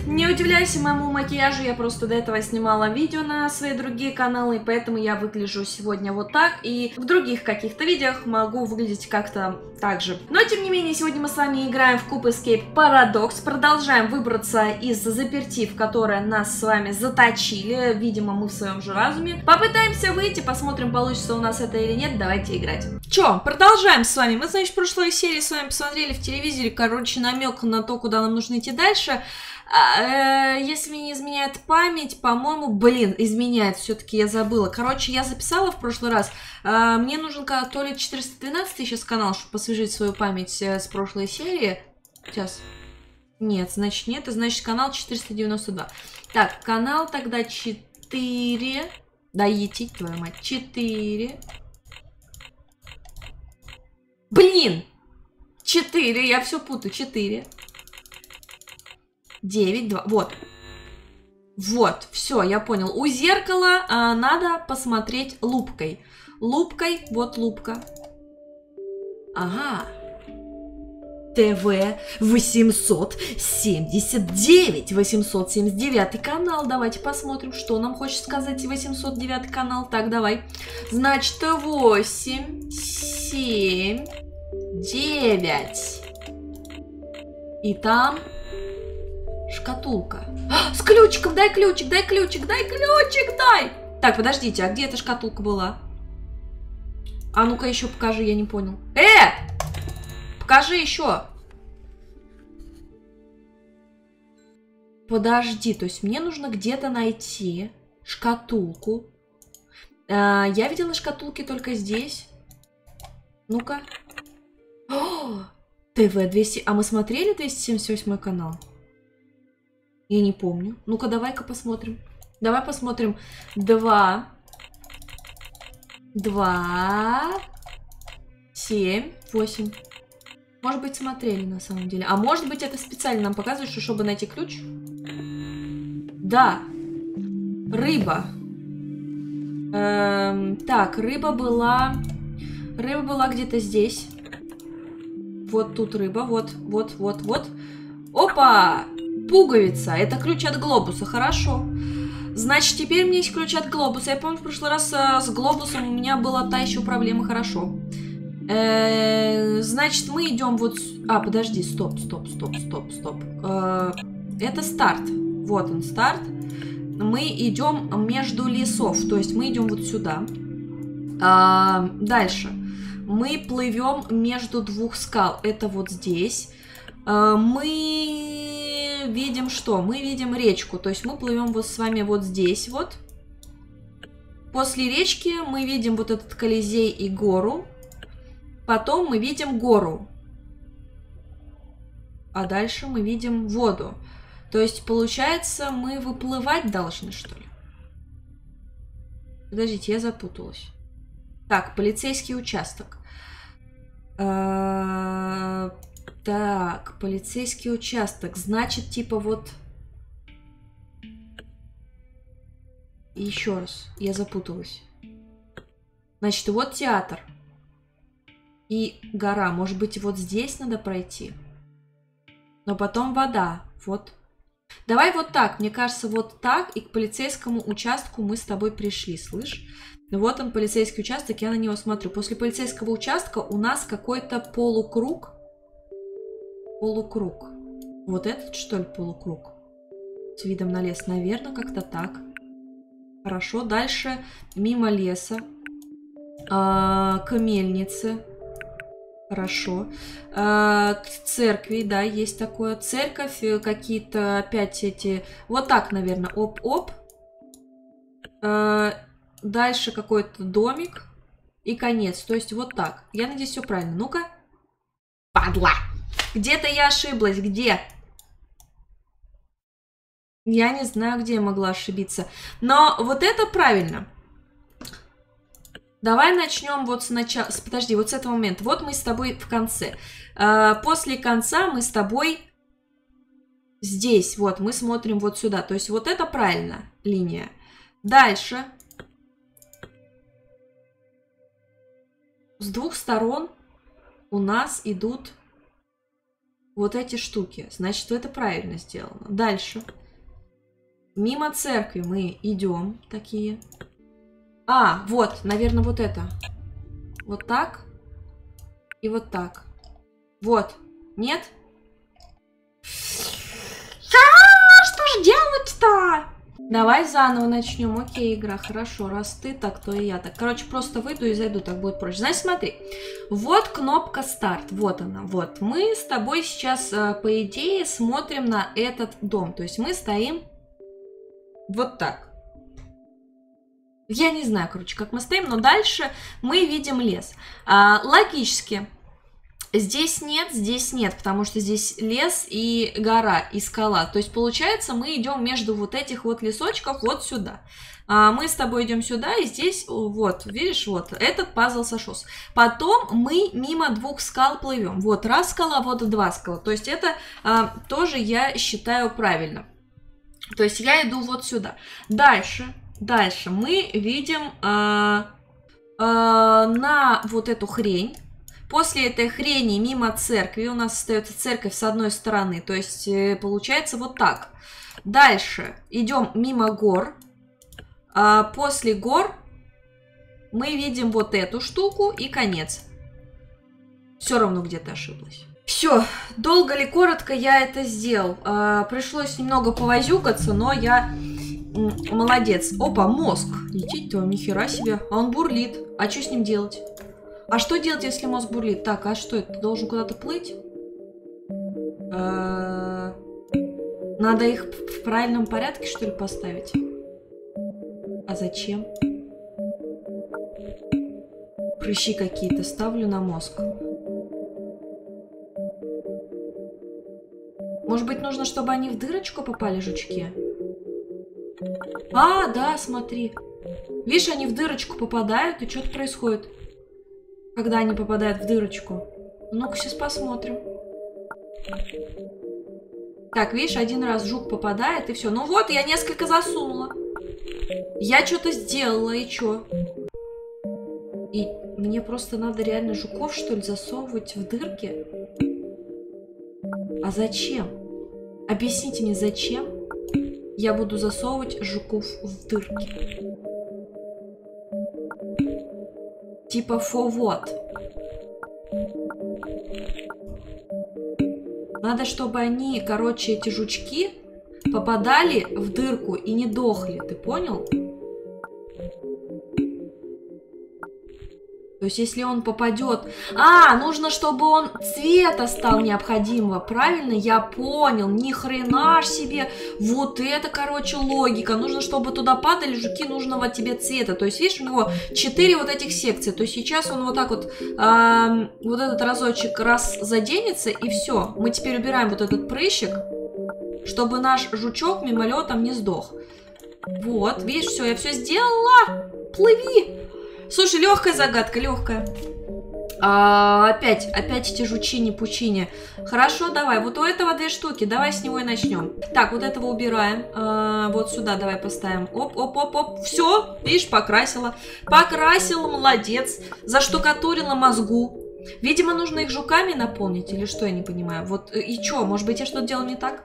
Не удивляйся моему макияжу, я просто до этого снимала видео на свои другие каналы, поэтому я выгляжу сегодня вот так, и в других каких-то видео могу выглядеть как-то так же. Но, тем не менее, сегодня мы с вами играем в Cube Escape Paradox, продолжаем выбраться из заперти, в которое нас с вами заточили, видимо, мы в своем же разуме. Попытаемся выйти, посмотрим, получится у нас это или нет, давайте играть. Чё, продолжаем с вами. Мы, значит, в прошлой серии с вами посмотрели в телевизоре, короче, намек на то, куда нам нужно идти дальше. Если мне не изменяет память, по-моему, изменяет, все-таки я забыла. Короче, я записала в прошлый раз. Мне нужен то ли 412 сейчас канал, чтобы посвежить свою память с прошлой серии. Сейчас. Нет, значит нет, значит канал 492. Так, канал тогда 4. Да, етить, твою мать. 4. 4, я все путаю. 4. 9, 2, вот. Вот, все, я понял. У зеркала надо посмотреть лупкой. Лупкой, вот лупка. Ага. ТВ 879. 879 канал. Давайте посмотрим, что нам хочет сказать 809 канал. Так, давай. Значит, 8, 7, 9. И там... шкатулка. С ключиком! Дай ключик, дай ключик, дай ключик, дай! Так, подождите, а где эта шкатулка была? А ну-ка еще покажи, я не понял. Покажи еще. Подожди, то есть мне нужно где-то найти шкатулку. Я видела шкатулки только здесь. Ну-ка. ТВ 200... А мы смотрели 278 канал? Я не помню. Ну-ка, давай-ка посмотрим. Давай посмотрим. 2, 7, 8. Может быть, смотрели на самом деле. А может быть, это специально нам показывают, что чтобы найти ключ? Да. Рыба. Так, рыба была где-то здесь. Вот тут рыба. Вот. Опа! Пуговица. Это ключ от глобуса. Хорошо. Значит, теперь у меня есть ключ от глобуса. Я помню, в прошлый раз с глобусом у меня была та еще проблема. Хорошо. Значит, мы идем вот... подожди. Стоп. Это старт. Вот он, старт. Мы идем между лесов. То есть мы идем вот сюда. Дальше. Мы плывем между двух скал. Это вот здесь. Мы видим что? Мы видим речку. То есть мы плывем вот с вами вот здесь вот. После речки мы видим вот этот Колизей и гору. Потом мы видим гору. А дальше мы видим воду. То есть, получается, мы выплывать должны, что ли? Подождите, я запуталась. Так, полицейский участок. Так, полицейский участок. Значит, типа вот... Еще раз, я запуталась. Значит, вот театр. И гора. Может быть, вот здесь надо пройти? Но потом вода. Вот. Давай вот так. Мне кажется, вот так. И к полицейскому участку мы с тобой пришли, слышь? Вот он, полицейский участок. Я на него смотрю. После полицейского участка у нас какой-то полукруг. Полукруг. Вот этот, что ли, полукруг? С видом на лес. Наверное, как-то так. Хорошо. Дальше мимо леса. К мельнице. Хорошо. К церкви, да, есть такое. Церковь, какие-то опять эти... Вот так, наверное. Оп-оп. Дальше какой-то домик. И конец. То есть вот так. Я надеюсь, все правильно. Ну-ка. Падла! Где-то я ошиблась. Где? Я не знаю, где я могла ошибиться. Но вот это правильно. Давай начнем вот сначала. Подожди, вот с этого момента. Вот мы с тобой в конце. После конца мы с тобой здесь. Вот, мы смотрим вот сюда. То есть вот это правильно линия. Дальше. С двух сторон у нас идут вот эти штуки. Значит, это правильно сделано. Дальше. Мимо церкви мы идем такие. А, вот, наверное, вот это. Вот так. И вот так. Вот. Нет? Что же делать-то? Давай заново начнем. Окей, игра, хорошо. Раз ты так, то и я так. Короче, просто выйду и зайду, так будет проще. Значит, смотри. Вот кнопка старт. Вот она. Вот. Мы с тобой сейчас, по идее, смотрим на этот дом. То есть мы стоим вот так. Я не знаю, короче, как мы стоим, но дальше мы видим лес. Логически. Здесь нет, потому что здесь лес и гора, и скала. То есть, получается, мы идем между вот этих вот лесочков вот сюда. Мы с тобой идем сюда, и здесь, вот, видишь, вот, этот пазл сошелся. Потом мы мимо двух скал плывем. Вот раз скала, вот два скала. То есть, это тоже я считаю правильно. То есть, я иду вот сюда. Дальше мы видим на вот эту хрень. После этой хрени мимо церкви у нас остается церковь с одной стороны. То есть получается вот так. Дальше идем мимо гор. После гор мы видим вот эту штуку и конец. Все равно где-то ошиблась. Все, долго ли, коротко я это сделал. Пришлось немного повозюкаться, но я молодец. Опа, мозг. Лететь-то, нихера себе. А он бурлит. А что с ним делать? А что делать, если мозг бурлит? Так, а что это? Должен куда-то плыть? Надо их в правильном порядке, что ли, поставить? А зачем? Прыщи какие-то ставлю на мозг. Может быть, нужно, чтобы они в дырочку попали, жучки? А, да, смотри. Видишь, они в дырочку попадают, и что-то происходит. Когда они попадают в дырочку. Ну-ка, сейчас посмотрим. Так, видишь, один раз жук попадает, и все. Ну вот, я несколько засунула. Я что-то сделала, и что? И мне просто надо реально жуков, что ли, засовывать в дырки? А зачем? Объясните мне, зачем я буду засовывать жуков в дырки? Типа for what? Надо, чтобы они, короче, эти жучки попадали в дырку и не дохли. Ты понял? То есть, если он попадет... нужно, чтобы он цвета стал необходимого. Правильно? Я понял. Ни хрена ж себе. Вот это, короче, логика. Нужно, чтобы туда падали жуки нужного тебе цвета. То есть, видишь, у него 4 вот этих секции. То есть, сейчас он вот так вот... вот этот разочек раз заденется, и все. Мы теперь убираем вот этот прыщик, чтобы наш жучок мимолетом не сдох. Вот, видишь, все, я все сделала. Плыви. Слушай, легкая загадка, легкая. Опять эти жучини-пучини. Хорошо, давай. Вот у этого 2 штуки. Давай с него и начнем. Так, вот этого убираем. Вот сюда давай поставим. Оп. Все, видишь, покрасила. Покрасила, молодец. Заштукатурила мозгу. Видимо, нужно их жуками наполнить. Или что, я не понимаю. Вот, и что, может быть, я что-то делала не так?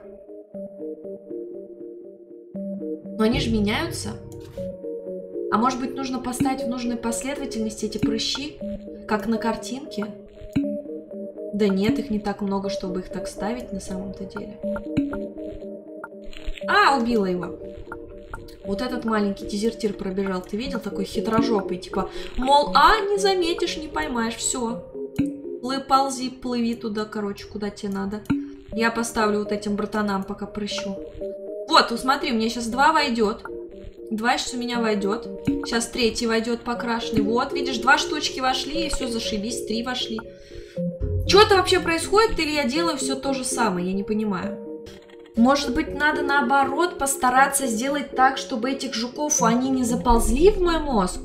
Но они же меняются. А может быть, нужно поставить в нужной последовательности эти прыщи, как на картинке? Да нет, их не так много, чтобы их так ставить на самом-то деле. Убила его. Вот этот маленький дезертир пробежал. Ты видел? Такой хитрожопый. Типа, мол, не заметишь, не поймаешь. Все. Ползи, плыви туда, короче, куда тебе надо. Я поставлю вот этим братанам пока прыщу. Вот, смотри, у меня сейчас 2 войдет. 2 сейчас у меня войдет. Сейчас 3 войдет покрашенный. Вот, видишь, 2 штучки вошли, и все, зашибись, 3 вошли. Что-то вообще происходит, или я делаю все то же самое? Я не понимаю. Может быть, надо наоборот постараться сделать так, чтобы этих жуков, они не заползли в мой мозг?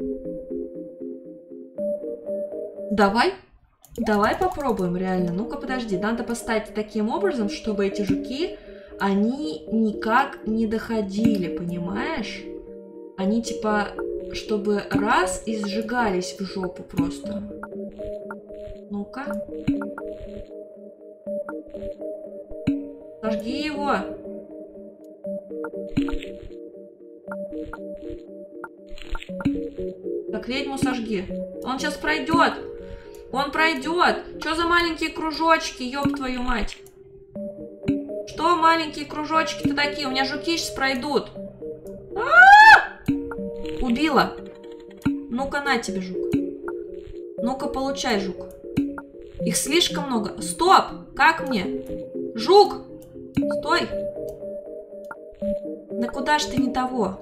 Давай попробуем, реально. Ну-ка, подожди, надо поставить таким образом, чтобы эти жуки... Они никак не доходили, понимаешь? Они типа, чтобы раз и сжигались в жопу просто. Ну-ка. Сожги его. Так, ведьму сожги. Он сейчас пройдет. Он пройдет. Что за маленькие кружочки, ёб твою мать? Что маленькие кружочки-то такие? У меня жуки сейчас пройдут. Убила. Ну-ка, на тебе, жук. Ну-ка, получай, жук. Их слишком много. Стоп! Как мне? Жук! Стой! Да куда ж ты не того?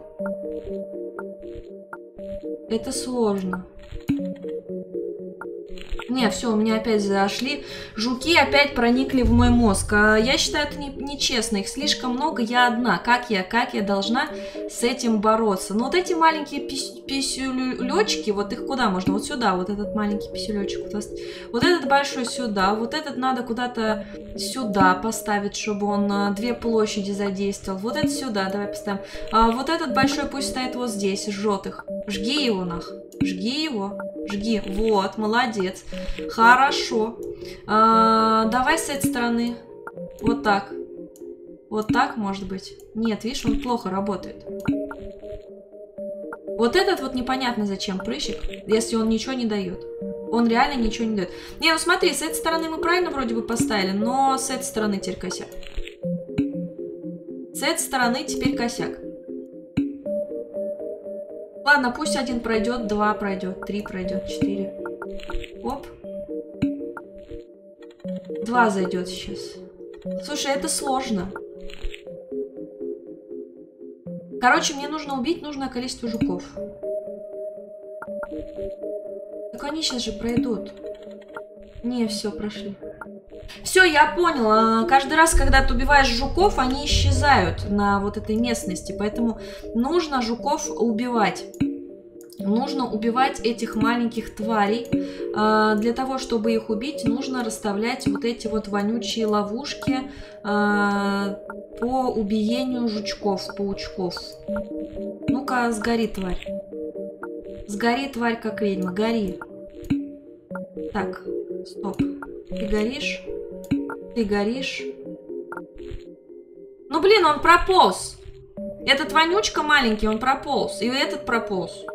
Это сложно. Не, все, у меня опять зашли. Жуки опять проникли в мой мозг. Я считаю, это нечестно. Их слишком много, я одна. Как я должна с этим бороться? Ну, вот эти маленькие писюлечки, вот их куда можно? Вот сюда, вот этот маленький писюлечек. Вот этот большой сюда. Вот этот надо куда-то сюда поставить, чтобы он две площади задействовал. Вот это сюда, давай поставим. Вот этот большой пусть стоит вот здесь, жжет их. Жги его нах. Жги его. Жги. Вот, молодец. Хорошо. Давай с этой стороны. Вот так. Вот так, может быть. Нет, видишь, он плохо работает. Вот этот вот непонятно зачем прыщик, если он ничего не дает. Он реально ничего не дает. Не, ну смотри, с этой стороны мы правильно вроде бы поставили, но с этой стороны теперь косяк. С этой стороны теперь косяк. Ладно, пусть один пройдет, два пройдет, три пройдет, 4. Оп. 2 зайдет сейчас. Слушай, это сложно. Короче, мне нужно убить нужное количество жуков. Так они сейчас же пройдут. Не, все, прошли. Все, я понял. Каждый раз, когда ты убиваешь жуков, они исчезают на вот этой местности. Поэтому нужно жуков убивать. Нужно убивать этих маленьких тварей. Для того, чтобы их убить, нужно расставлять вот эти вот вонючие ловушки по убиению жучков, паучков. Ну-ка, сгори, тварь. Сгори, тварь, как ведьма, гори. Так, стоп. Ты горишь? Ты горишь? Ну, блин, он прополз. Этот вонючка маленький, он прополз. И этот прополз.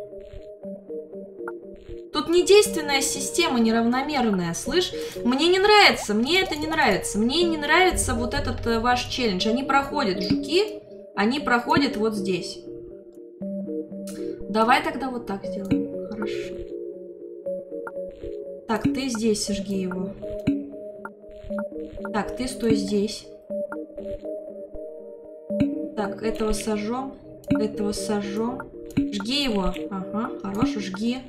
Тут недейственная система, неравномерная, слышь? Мне не нравится, мне это не нравится. Мне не нравится вот этот ваш челлендж. Они проходят, жуки, они проходят вот здесь. Давай тогда вот так сделаем. Хорошо. Так, ты здесь сожги его. Так, ты стой здесь. Так, этого сожжем. Этого сожжем. Жги его. Ага, хорош, жги.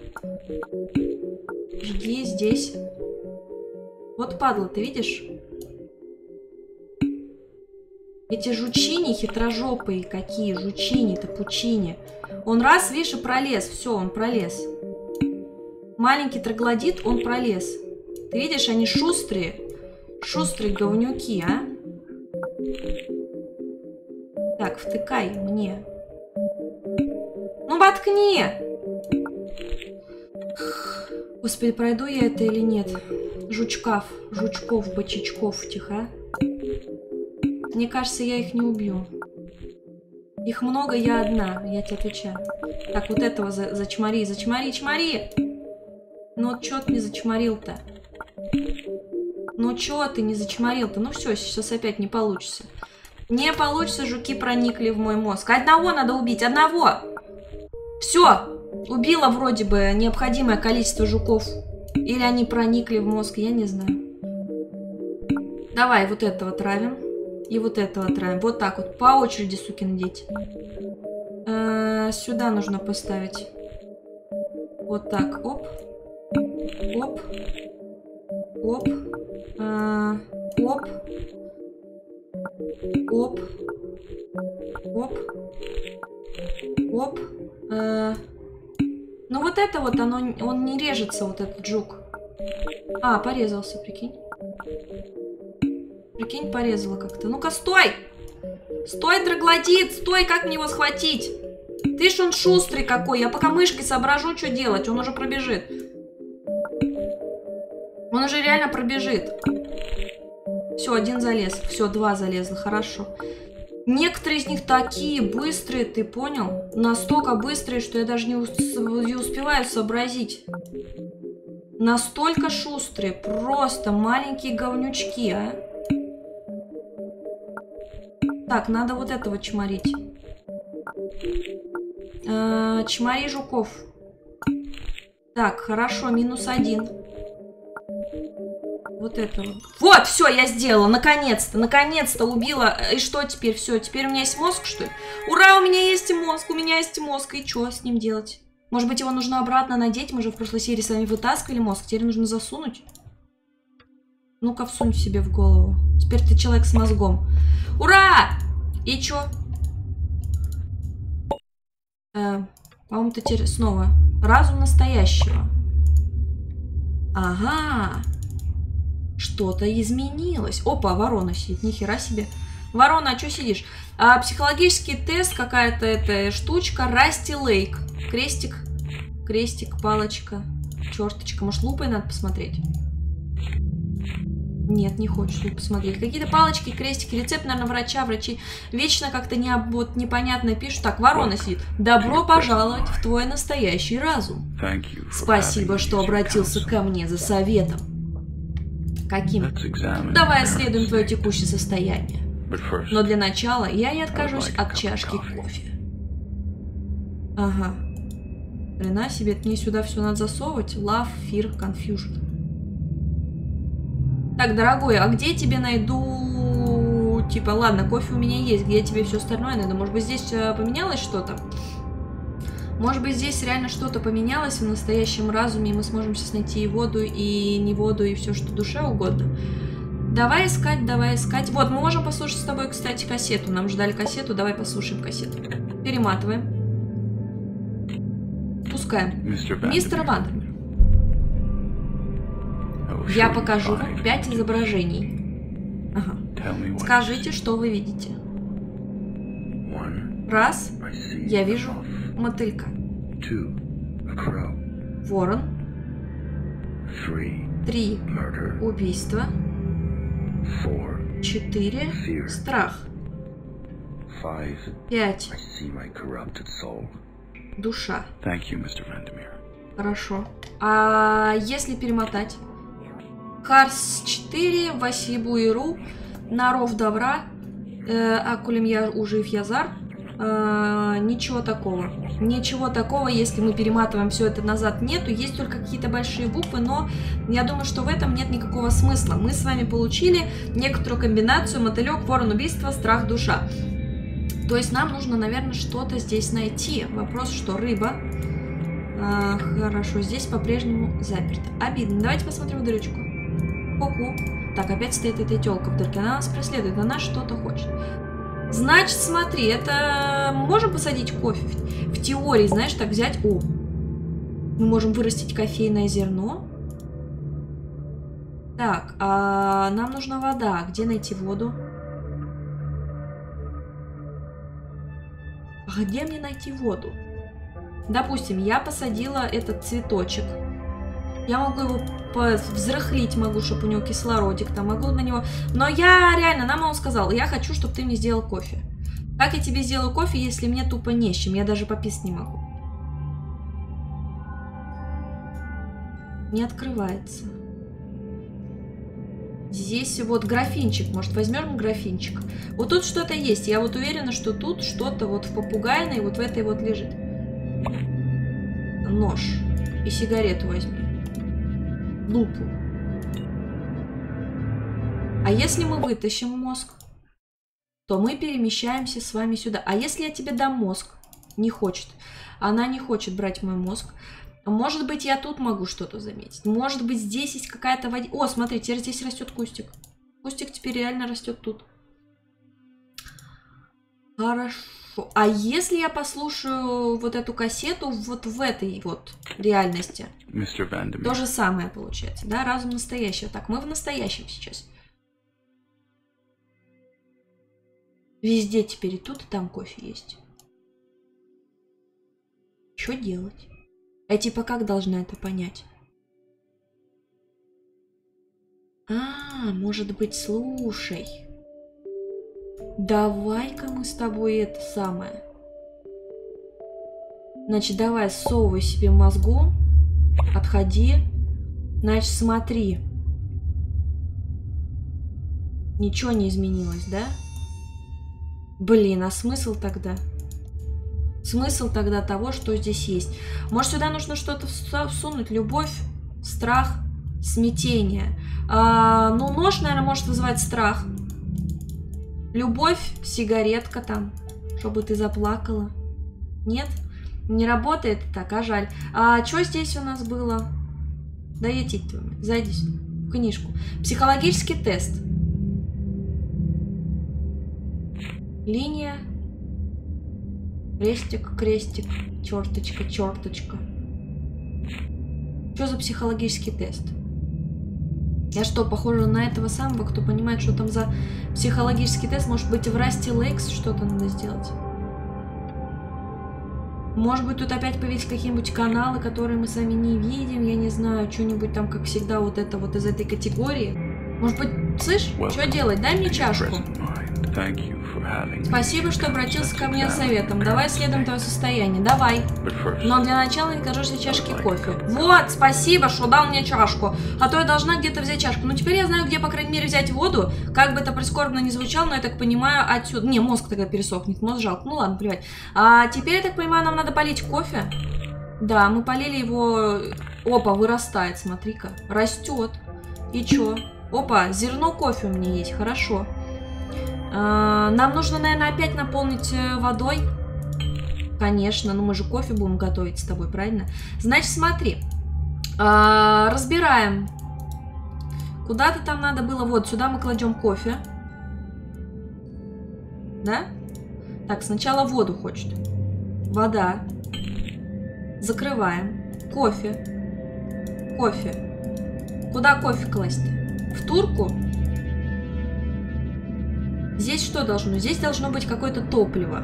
Жги здесь. Вот падла, ты видишь? Эти жучини хитрожопые какие. Жучини-то, пучини. Он раз, видишь, и пролез. Все, он пролез. Маленький троглодит, он пролез. Ты видишь, они шустрые. Шустрые говнюки, а? Так, втыкай мне. Ну, воткни! Господи, пройду я это или нет? Жучков, бочечков, тихо. Мне кажется, я их не убью. Их много, я одна, я тебе отвечаю. Так, вот этого зачмари, чмари! Ну, чё ты не зачмарил-то? Ну, чё ты не зачмарил-то? Ну, все, сейчас опять не получится. Не получится, жуки проникли в мой мозг. Одного надо убить, одного! Все! Убила вроде бы необходимое количество жуков. Или они проникли в мозг, я не знаю. Давай вот этого травим. И вот этого травим. Вот так вот, по очереди, сукины дети. Сюда нужно поставить. Вот так, оп. Оп. Оп. Оп. Оп. Оп. Оп. Ну вот это вот, он не режется, вот этот жук. А, порезался, прикинь. Прикинь, порезала как-то. Ну-ка, стой! Стой, троглодит! Стой, как мне его схватить? Ты ж он шустрый какой. Я пока мышкой соображу, что делать. Он уже пробежит. Он уже реально пробежит. Все, один залез. Все, два залезла, хорошо. Некоторые из них такие быстрые, ты понял? Настолько быстрые, что я даже не успеваю сообразить. Настолько шустрые. Просто маленькие говнючки, а. Так, надо вот этого чморить. Чмори жуков. Так, хорошо, -1. Вот это вот. Вот, все, я сделала, наконец-то, наконец-то убила. И что теперь? Все, теперь у меня есть мозг, что ли? Ура, у меня есть мозг, у меня есть мозг. И что с ним делать? Может быть, его нужно обратно надеть? Мы же в прошлой серии с вами вытаскивали мозг. Теперь нужно засунуть. Ну-ка, всунь себе в голову. Теперь ты человек с мозгом. Ура! И чё? По-моему, ты теперь снова. Разум настоящего. Ага. Что-то изменилось. Опа, ворона сидит. Нихера себе. Ворона, а что сидишь? Психологический тест, какая-то эта штучка. Расти Лейк. Крестик. Крестик, палочка. Черточка. Может, лупой надо посмотреть? Нет, не хочешь лупой посмотреть. Какие-то палочки, крестики, рецепт, наверное, врача. Врачи вечно как-то вот непонятно пишут. Так, ворона сидит. Добро пожаловать в твой настоящий разум. Спасибо, что обратился ко мне за советом. Каким? Давай исследуем твое текущее состояние. Но для начала я не откажусь от чашки кофе. Ага. Хрена себе, мне сюда все надо засовывать. Love, fear, confusion. Так, дорогой, а где я тебе найду... Типа, ладно, кофе у меня есть, где я тебе все остальное найду? Может быть, здесь поменялось что-то? Может быть, здесь реально что-то поменялось в настоящем разуме, и мы сможем сейчас найти и воду, и не воду, и все, что душе угодно. Давай искать, давай искать. Вот, мы можем послушать с тобой, кстати, кассету. Нам ждали кассету, давай послушаем кассету. Перематываем. Пускаем. Мистер Вандермир. Я покажу вам 5 изображений. Ага. Скажите, что вы видите. 1. Я вижу мотылька. 2. Ворон. 3. Убийство. 4. Страх. 5. Душа. Хорошо. А если перемотать? Харс 4, Васибуиру, Наров Добра, Акулем я ужив Язар. Ничего такого. Ничего такого, если мы перематываем все это назад, нету. Есть только какие-то большие буквы, но я думаю, что в этом нет никакого смысла. Мы с вами получили некоторую комбинацию мотылек, ворон, убийство, страх, душа. То есть нам нужно, наверное, что-то здесь найти. Вопрос, что рыба. Хорошо, здесь по-прежнему заперто. Обидно. Давайте посмотрим в дырочку. Ку-ку. Так, опять стоит эта тёлка в дырке. Она нас преследует, она что-то хочет. Значит, смотри, это... Можем посадить кофе? В теории, знаешь, так взять... О! Мы можем вырастить кофейное зерно. Так, а нам нужна вода. Где найти воду? А где мне найти воду? Допустим, я посадила этот цветочек. Я могу его взрыхлить, могу, чтобы у него кислородик там, могу на него... Но я реально, нам он сказал, я хочу, чтобы ты мне сделал кофе. Как я тебе сделаю кофе, если мне тупо не с чем? Я даже пописать не могу. Не открывается. Здесь вот графинчик, может возьмем графинчик. Вот тут что-то есть, я вот уверена, что тут что-то вот в попугайной, вот в этой вот лежит. Нож. И сигарету возьми. Лупу. А если мы вытащим мозг, то мы перемещаемся с вами сюда. А если я тебе дам мозг? Не хочет. Она не хочет брать мой мозг. Может быть, я тут могу что-то заметить. Может быть, здесь есть какая-то вода. О, смотри, теперь здесь растет кустик. Кустик теперь реально растет тут. Хорошо. А если я послушаю вот эту кассету вот в этой вот реальности? То же самое получается, да? Разум настоящего. Так, мы в настоящем сейчас. Везде теперь и тут, и там кофе есть. Что делать? Я типа как должна это понять? Может быть, слушай. Давай-ка мы с тобой это самое. Значит, давай, ссовывай себе в мозгу. Отходи. Значит, смотри. Ничего не изменилось, да? Блин, а смысл тогда? Смысл тогда того, что здесь есть? Может, сюда нужно что-то всунуть? Любовь, страх, смятение. Ну, нож, наверное, может вызывать страх. Любовь, сигаретка там, чтобы ты заплакала. Нет? Не работает? Так, а жаль. А что здесь у нас было? Да идти, зайди в книжку. Психологический тест. Линия. Крестик, крестик. Черточка, черточка. Что за психологический тест? Я что, похожа на этого самого, кто понимает, что там за психологический тест? Может быть, в Rusty Lakes что-то надо сделать? Может быть, тут опять появились какие-нибудь каналы, которые мы сами не видим, я не знаю, что-нибудь там, как всегда, вот это вот из этой категории. Может быть, слышь, что делать? Дай мне чашку. Спасибо, что обратился ко мне с советом. Давай исследуем твое состояние. Давай. Но для начала не кажешься чашки кофе. Вот, спасибо, что дал мне чашку. А то я должна где-то взять чашку. Ну, теперь я знаю, где, по крайней мере, взять воду. Как бы это прискорбно не звучало, но я так понимаю, отсюда... Не, мозг тогда пересохнет, мозг жалко. Ну, ладно, плевать. А теперь, я так понимаю, нам надо полить кофе. Да, мы полили его... Опа, вырастает, смотри-ка. Растет. И чё? Опа, зерно кофе у меня есть, хорошо. Нам нужно, наверное, опять наполнить водой. Конечно, ну мы же кофе будем готовить с тобой, правильно? Значит, смотри. Разбираем. Куда-то там надо было... Вот, сюда мы кладем кофе. Да? Так, сначала воду хочет. Вода. Закрываем. Кофе. Кофе. Куда кофе класть? В турку? Здесь что должно? Здесь должно быть какое-то топливо.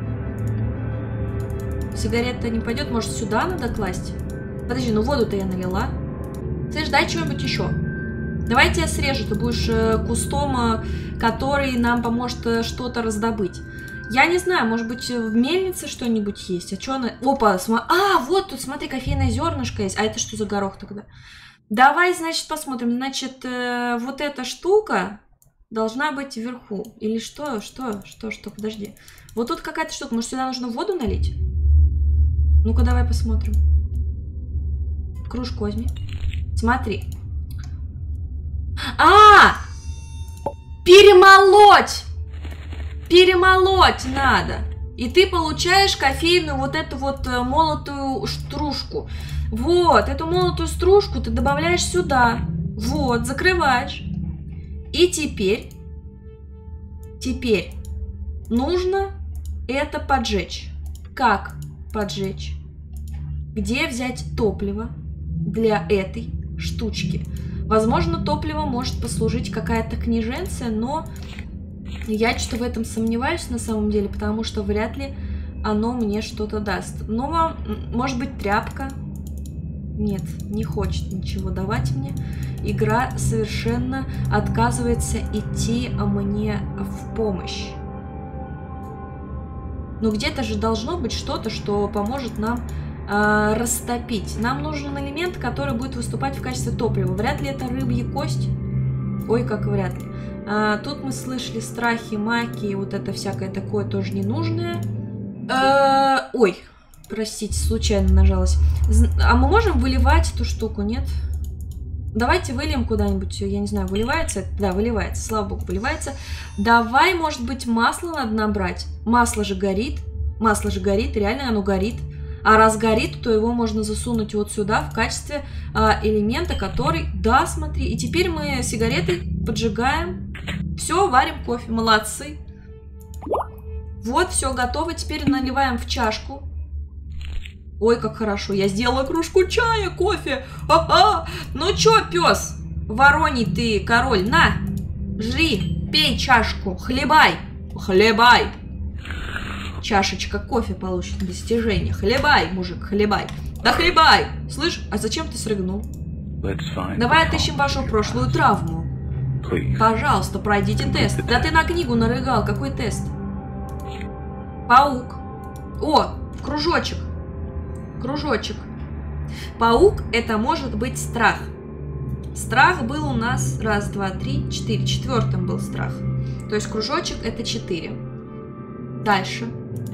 Сигарета не пойдет, может, сюда надо класть? Подожди, ну воду-то я налила. Слышь, дай что-нибудь еще. Давай я тебя срежу, ты будешь кустом, который нам поможет что-то раздобыть. Я не знаю, может быть, в мельнице что-нибудь есть? А что она... Опа, вот тут, смотри, кофейное зернышко есть. А это что за горох тогда? Давай, значит, посмотрим. Значит, вот эта штука... должна быть вверху. Или что? Подожди. Вот тут какая-то штука. Может, сюда нужно воду налить? Ну-ка, давай посмотрим. Кружку возьми. Смотри. Перемолоть! Перемолоть надо. И ты получаешь кофейную вот эту вот молотую стружку. Вот, эту молотую стружку ты добавляешь сюда. Вот, закрываешь. И теперь нужно это поджечь. Как поджечь? Где взять топливо для этой штучки? Возможно, топливо может послужить какая-то книженция, но я что-то в этом сомневаюсь на самом деле, потому что вряд ли оно мне что-то даст. Но, может быть, тряпка? Нет, не хочет ничего давать мне. Игра совершенно отказывается идти мне в помощь. Но где-то же должно быть что-то, что поможет нам растопить. Нам нужен элемент, который будет выступать в качестве топлива. Вряд ли это рыбья кость. Ой, как вряд ли. Тут мы слышали страхи, маки, и вот это всякое такое тоже ненужное. Ой, простите, случайно нажалась. А мы можем выливать эту штуку, нет? Давайте выльем куда-нибудь, я не знаю, выливается? Да, выливается, слава богу, выливается. Давай, может быть, масло надо набрать? Масло же горит, реально оно горит. А раз горит, то его можно засунуть вот сюда в качестве элемента, который... Да, смотри, и теперь мы сигареты поджигаем. Все, варим кофе, молодцы. Вот, все готово, теперь наливаем в чашку. Ой, как хорошо, я сделала кружку чая, кофе. Ха-ха. Ну чё, пес, вороний ты король, на, жри, пей чашку, хлебай, хлебай. Чашечка кофе получит достижение. Хлебай, мужик, хлебай. Да хлебай. Слышь, а зачем ты срыгнул? Давай отыщем вашу прошлую травму. Пожалуйста, пройдите тест. Да ты на книгу нарыгал. Какой тест? Паук. О, кружочек. Кружочек. Паук — это может быть страх. Страх был у нас 1, 2, 3, 4. Четвертым был страх. То есть кружочек — это 4. Дальше.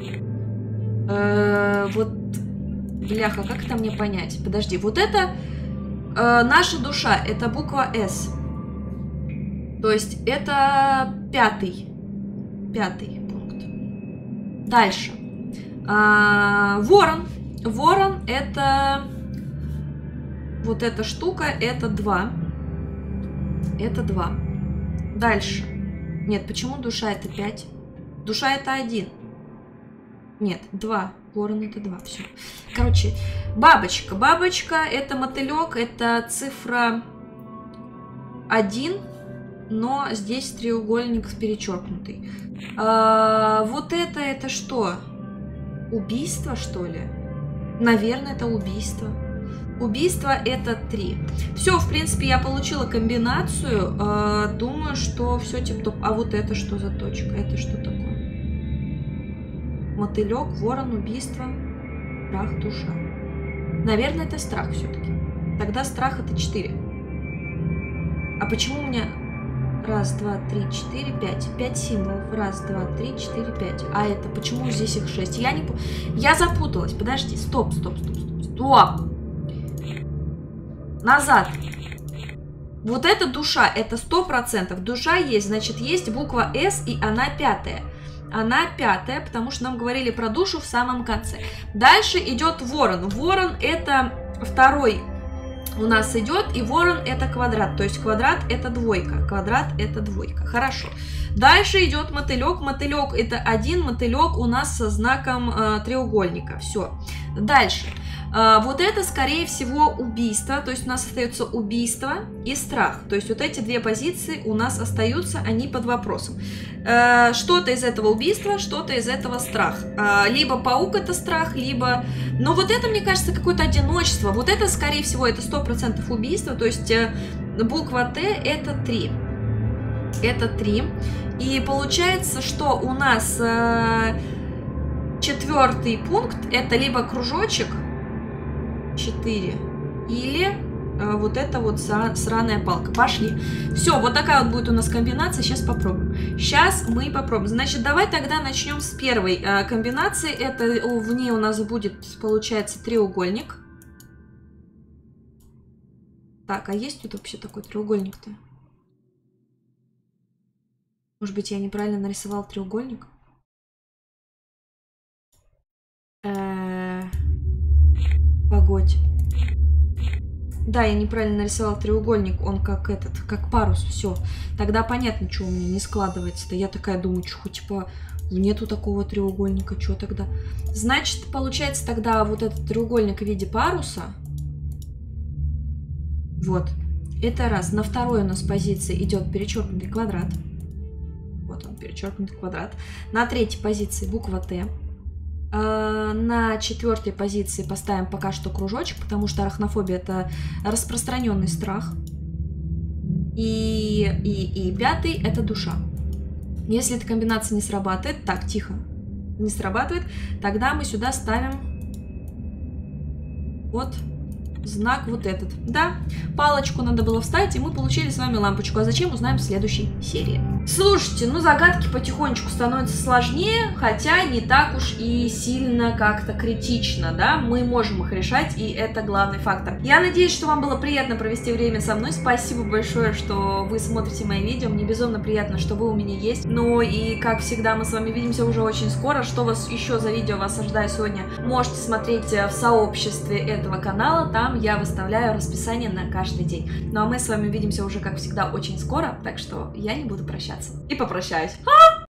Вот, бляха, как это мне понять? Подожди, вот это наша душа, это буква С. То есть это 5 пункт. Дальше. Ворон. Ворон — это вот эта штука, это 2. Это 2. Дальше. Нет, почему душа это 5? Душа это 1. Нет, 2. Ворон это 2. Все. Короче, бабочка. Бабочка это мотылек, это цифра 1, но здесь треугольник перечеркнутый. Вот это что? Убийство, что ли? Наверное, это убийство. Убийство это 3. Все, в принципе, я получила комбинацию. Думаю, что все тип-топ. А вот это что за точка? Это что такое? Мотылек, ворон, убийство, страх, душа. Наверное, это страх все-таки. Тогда страх это 4. А почему у меня 1, 2, 3, 4, 5? 5 символов. 1, 2, 3, 4, 5. А это почему здесь их 6? Я запуталась. Подожди. Стоп. Назад. Вот эта душа, это 100%. Душа есть, значит, есть буква С, и она 5. Она 5, потому что нам говорили про душу в самом конце. Дальше идет ворон. Ворон это 2 у нас идет, и ворон это квадрат. То есть квадрат это 2. Квадрат это 2. Хорошо. Дальше идет мотылек. Мотылек это 1. Мотылек у нас со знаком треугольника. Все. Дальше. Вот это, скорее всего, убийство. То есть у нас остается убийство и страх. То есть вот эти 2 позиции у нас остаются, они под вопросом. Что-то из этого убийства, что-то из этого страх. Либо паук это страх, либо... Но вот это, мне кажется, какое-то одиночество. Вот это, скорее всего, это 100% убийство. То есть буква Т это 3. Это 3. И получается, что у нас 4-й пункт это либо кружочек 4 или вот это вот сраная палка. Пошли. Все, вот такая вот будет у нас комбинация. Сейчас попробуем. Сейчас мы попробуем. Значит, давай тогда начнем с первой комбинации. Это в ней у нас будет, получается, треугольник. Так, а есть тут вообще такой треугольник-то? Может быть, я неправильно нарисовал треугольник? Погодь. Да, я неправильно нарисовал треугольник. Он как как парус. Все. Тогда понятно, что у меня не складывается-то. Я такая думаю, что типа нету такого треугольника. Что тогда? Значит, получается тогда вот этот треугольник в виде паруса. Вот. Это раз. На второй у нас позиции идет перечеркнутый квадрат. Вот он, перечеркнутый квадрат. На третьей позиции буква Т. На 4-й позиции поставим пока что кружочек, потому что арахнофобия это распространенный страх. И 5-й это душа. Если эта комбинация не срабатывает, так, тихо, не срабатывает, тогда мы сюда ставим вот знак вот этот. Да, палочку надо было вставить, и мы получили с вами лампочку. А зачем, узнаем в следующей серии. Слушайте, ну загадки потихонечку становятся сложнее, хотя не так уж и сильно как-то критично, да, мы можем их решать, и это главный фактор. Я надеюсь, что вам было приятно провести время со мной, спасибо большое, что вы смотрите мои видео, мне безумно приятно, что вы у меня есть, ну и как всегда мы с вами видимся уже очень скоро, что вас еще за видео вас ожидает сегодня, можете смотреть в сообществе этого канала, там я выставляю расписание на каждый день. Ну а мы с вами увидимся уже, как всегда, очень скоро, так что я не буду прощаться. И попрощаюсь.